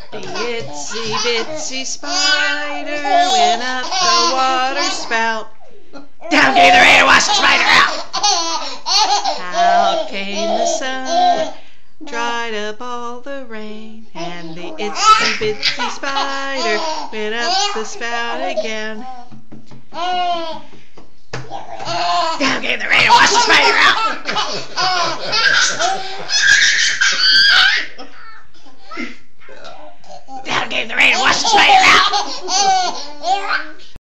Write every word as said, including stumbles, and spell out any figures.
The itsy bitsy spider went up the water spout. Down came the rain and washed the spider out. Out came the sun, dried up all the rain, and the itsy bitsy spider went up the spout again. Down came the rain and washed the spider out.